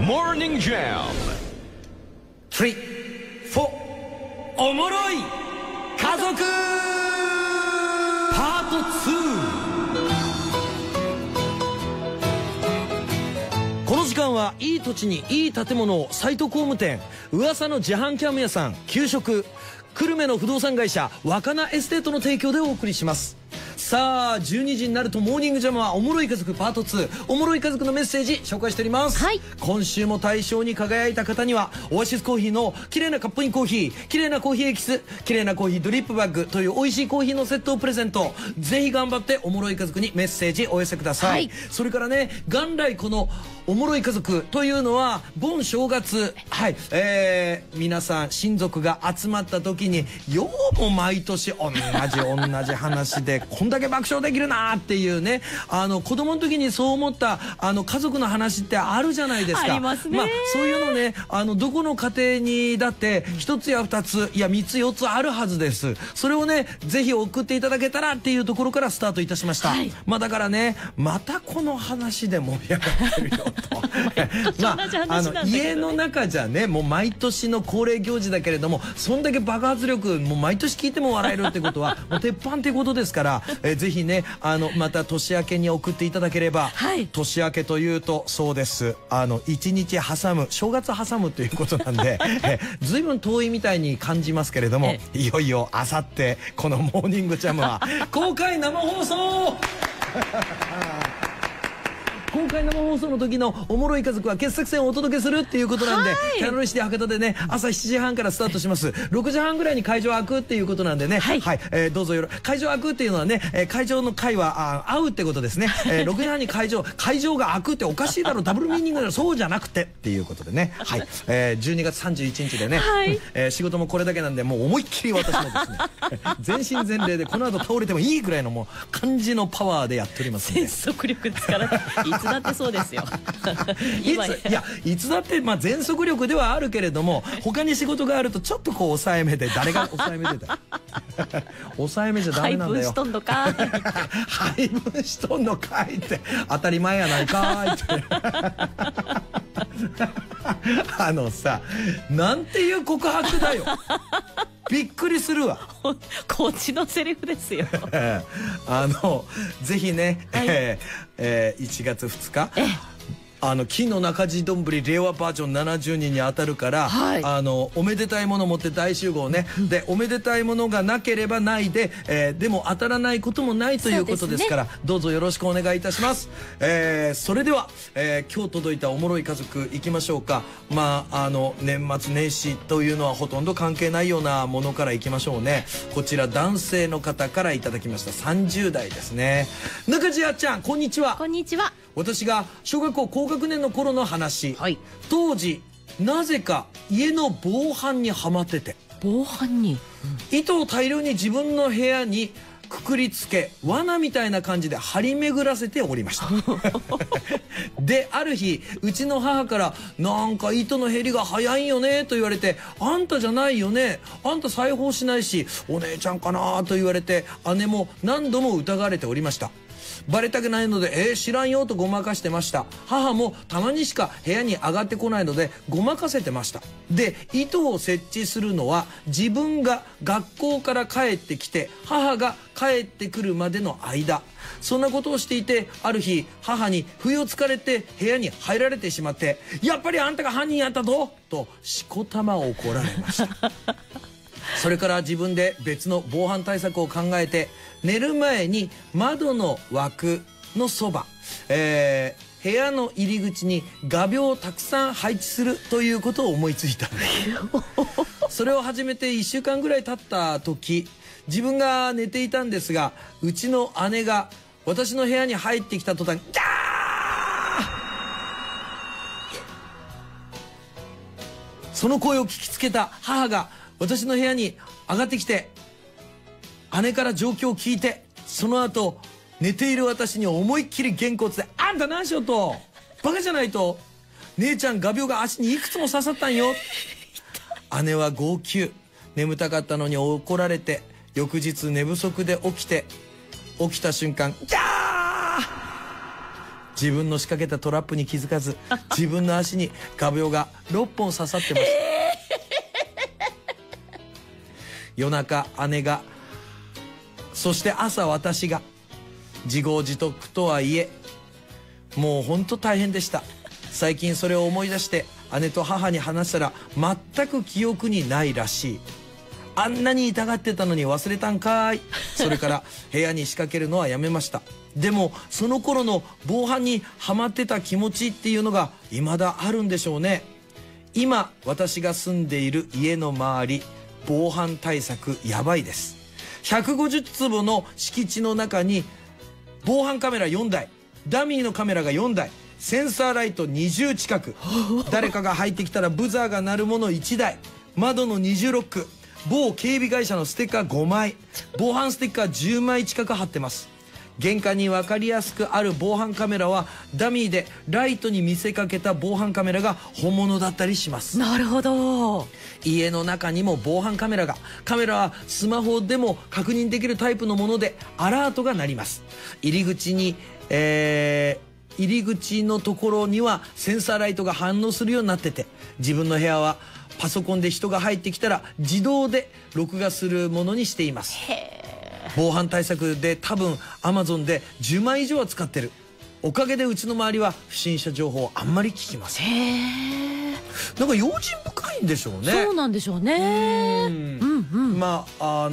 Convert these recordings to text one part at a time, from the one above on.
Morning Jam 3、4おもろい家族パート2。この時間はいい土地にいい建物をサイト工務店噂の自販キャン屋さん給食久留米の不動産会社若菜エステートの提供でお送りします。さあ12時になるとモーニングジャムはおもろい家族パート2おもろい家族のメッセージ紹介しております、はい、今週も大賞に輝いた方にはオアシスコーヒーの綺麗なカップインコーヒー綺麗なコーヒーエキス綺麗なコーヒードリップバッグという美味しいコーヒーのセットをプレゼント。ぜひ頑張っておもろい家族にメッセージお寄せください、はい、それからね元来このおもろい家族というのは盆正月はい、皆さん親族が集まった時にようも毎年同じ話でこんだけ爆笑できるなっていうね子供の時にそう思った家族の話ってあるじゃないですか。 ありますね。 そういうのねどこの家庭にだって1つや2ついや3つ4つあるはずです。それをねぜひ送っていただけたらっていうところからスタートいたしました、はい、だからねまたこの話で盛り上がってるよと家の中じゃねもう毎年の恒例行事だけれどもそんだけ爆発力もう毎年聞いても笑えるってことはもう鉄板ってことですからぜひねまた年明けに送っていただければ、はい、年明けというとそうです1日挟む正月挟むということなんでずいぶん遠いみたいに感じますけれどもいよいよあさってこのモーニングジャムは公開生放送公開生放送の時のおもろい家族は傑作選をお届けするっていうことなんで、キャロルシティ博多でね朝7時半からスタートします。6時半ぐらいに会場開くっていうことなんでね、はい、どうぞ会場開くっていうのはね会場の会は会うってことですね6時半に会場が開くっておかしいだろダブルミーニングだろそうじゃなくてっていうことでね、はい12月31日でね、はい、仕事もこれだけなんでもう思いっきり私もですね全身全霊でこの後倒れてもいいぐらいのもう感じのパワーでやっておりますんで全速力ですからいつだってそうですよいつだって全速力ではあるけれども他に仕事があるとちょっとこう抑えめで誰が抑えめでだ抑えめじゃダメなんだよ。 配分しとんのかい配分しとんのかいって当たり前やないかいってさなんていう告白だよびっくりするわこっちのセリフですよぜひね、はい1月2日金の中地丼令和バージョン70人に当たるから、はい、おめでたいもの持って大集合ねでおめでたいものがなければないで、でも当たらないこともないということですから、どうぞよろしくお願いいたします、それでは、今日届いたおもろい家族いきましょうか。年末年始というのはほとんど関係ないようなものからいきましょうね。こちら男性の方からいただきました。30代ですね。中地あっちゃんこんにちは。 こんにちは。 私が小学校高学年の頃の話、はい、当時なぜか家の防犯にはまってて防犯に、 糸を大量に自分の部屋にくくりつけ罠みたいな感じで張り巡らせておりましたである日うちの母から「なんか糸の減りが早いよね」と言われて「あんたじゃないよねあんた裁縫しないしお姉ちゃんかな」と言われて姉も何度も疑われておりました。バレたくないので知らんよとごまかしてました。母もたまにしか部屋に上がってこないのでごまかせてました。で糸を設置するのは自分が学校から帰ってきて母が帰ってくるまでの間。そんなことをしていてある日母に不意をつかれて部屋に入られてしまって「やっぱりあんたが犯人やったぞ!」としこたま怒られましたそれから自分で別の防犯対策を考えて寝る前に窓の枠のそば、部屋の入り口に画鋲をたくさん配置するということを思いついたんですそれを始めて1週間ぐらい経った時自分が寝ていたんですがうちの姉が私の部屋に入ってきた途端「ギャー!」その声を聞きつけた母が私の部屋に上がってきて姉から状況を聞いてその後寝ている私に思いっきりげんこつで「あんた何しようとバカじゃないと姉ちゃん画鋲が足にいくつも刺さったんよ」姉は号泣。眠たかったのに怒られて翌日寝不足で起きた瞬間「ギャー!」 自分の仕掛けたトラップに気づかず自分の足に画鋲が6本刺さってました。夜中姉が、そして朝私が、自業自得とはいえもうほんと大変でした。最近それを思い出して姉と母に話したら全く記憶にないらしい。あんなに痛がってたのに忘れたんかーい。それから部屋に仕掛けるのはやめました。でもその頃の防犯にハマってた気持ちっていうのが未だあるんでしょうね。今私が住んでいる家の周り、防犯対策やばいです。150坪の敷地の中に防犯カメラ4台、ダミーのカメラが4台、センサーライト20近く、誰かが入ってきたらブザーが鳴るもの1台、窓の20ロック、某警備会社のステッカー5枚、防犯ステッカー10枚近く貼ってます。玄関に分かりやすくある防犯カメラはダミーでライトに見せかけた防犯カメラが本物だったりします。 なるほど。 家の中にも防犯カメラが、カメラはスマホでも確認できるタイプのものでアラートが鳴ります。入り口のところにはセンサーライトが反応するようになってて、自分の部屋はパソコンで人が入ってきたら自動で録画するものにしています。防犯対策で多分 Amazon で10枚以上は使ってる。おかげでうちの周りは不審者情報あんまり聞きません。なんか用心深いんでしょうね。 そうなんでしょうね。 まあ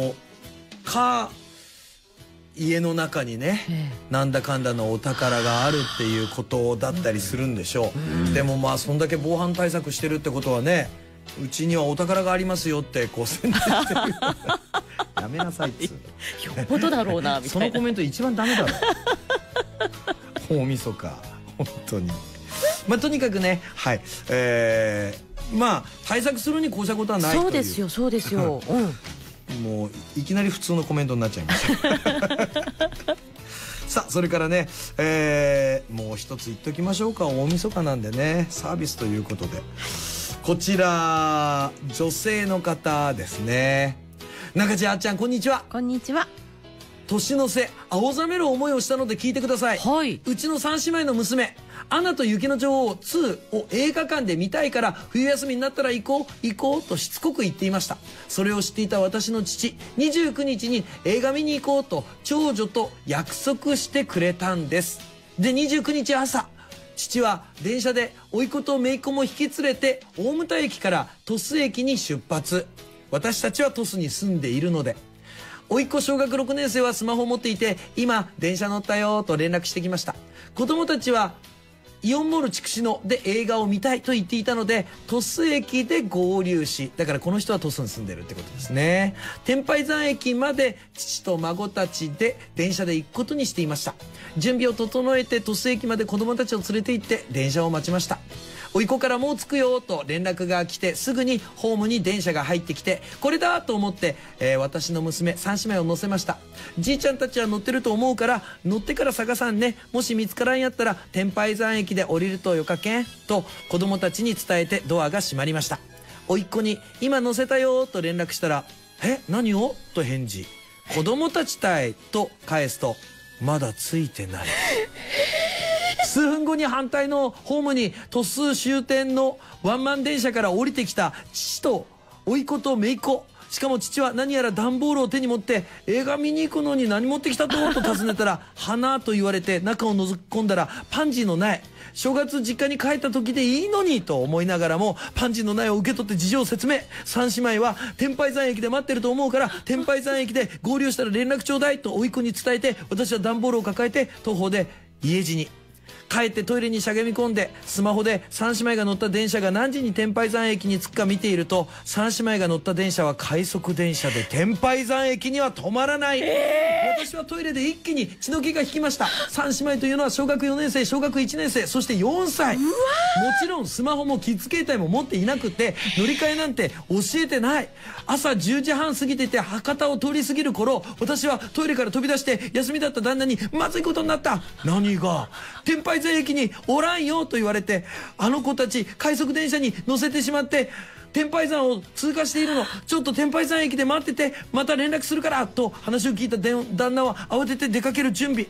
家の中にね、なんだかんだのお宝があるっていうことだったりするんでしょう。でもまあそんだけ防犯対策してるってことはね、うちにはお宝がありますよってこう宣伝してるようなやめなさいっつうよっぽどだろうなみたいな。 そのコメント一番ダメだろ大晦日本当に。まあとにかくね、はい、まあ対策するに越したことはないという。 そうですよそうですよ。 もういきなり普通のコメントになっちゃいましたさあそれからね、もう一つ言っときましょうか。大晦日なんでね、サービスということで、こちら女性の方ですね。中地あっちゃんこんにちは。 こんにちは。 年の瀬青ざめる思いをしたので聞いてください。 はい。 うちの3姉妹の娘アナと雪の女王2を映画館で見たいから冬休みになったら行こうとしつこく言っていました。それを知っていた私の父、29日に映画見に行こうと長女と約束してくれたんです。で29日朝、父は電車で甥っ子と姪っ子も引き連れて大牟田駅から鳥栖駅に出発。私たちは鳥栖に住んでいるので、甥っ子小学6年生はスマホを持っていて今電車乗ったよと連絡してきました。子供たちはイオンモール筑紫野で映画を見たいと言っていたので鳥栖駅で合流し、だからこの人は鳥栖に住んでるってことですね。天拝山駅まで父と孫たちで電車で行くことにしていました。準備を整えて鳥栖駅まで子供たちを連れて行って電車を待ちました。甥っ子からもう着くよと連絡が来て、すぐにホームに電車が入ってきて、これだと思って、私の娘3姉妹を乗せました。じいちゃんたちは乗ってると思うから乗ってから探さんね、もし見つからんやったら天拝山駅で降りるとよかけんと子供たちに伝えてドアが閉まりました。甥っ子に今乗せたよと連絡したら、何をと返事。子供たちたいと返すと、まだついてない。数分後に反対のホームに鳥栖終点のワンマン電車から降りてきた父と甥っ子と姪っ子。しかも父は何やら段ボールを手に持って映画見に行くのに何持ってきたと尋ねたら花と言われて中を覗き込んだらパンジーの苗。正月実家に帰った時でいいのにと思いながらもパンジーの苗を受け取って事情を説明。3姉妹は天拝山駅で待ってると思うから天拝山駅で合流したら連絡ちょうだいと甥っ子に伝えて、私は段ボールを抱えて徒歩で家路に。帰ってトイレにしゃがみ込んでスマホで3姉妹が乗った電車が何時に天拝山駅に着くか見ていると、3姉妹が乗った電車は快速電車で天拝山駅には止まらない。私はトイレで一気に血の気が引きました。3姉妹というのは小学4年生、小学1年生、そして4歳。もちろんスマホもキッズ携帯も持っていなくて乗り換えなんて教えてない。朝10時半過ぎてて博多を通り過ぎる頃、私はトイレから飛び出して休みだった旦那にまずいことになった。何が？天拝山駅におらんよと言われて、あの子たち快速電車に乗せてしまって天拝山を通過しているの。ちょっと天拝山駅で待っててまた連絡するからと話を聞いた旦那は慌てて出かける準備。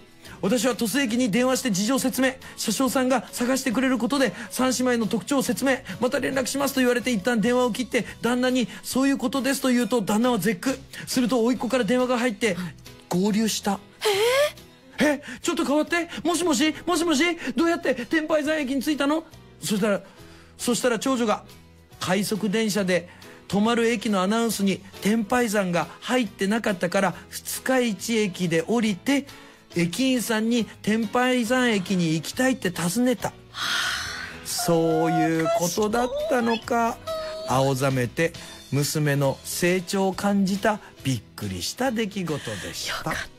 私は鳥栖駅に電話して事情説明、車掌さんが探してくれることで三姉妹の特徴を説明、また連絡しますと言われて一旦電話を切って旦那にそういうことですと言うと旦那は絶句。すると甥っ子から電話が入って合流した。ちょっと変わって、もしもしもしもし、どうやって天拝山駅に着いたの？そしたら長女が快速電車で止まる駅のアナウンスに天拝山が入ってなかったから二日市駅で降りて駅員さんに天拝山駅に行きたいって尋ねた。そういうことだったのか。青ざめて娘の成長を感じたびっくりした出来事でした。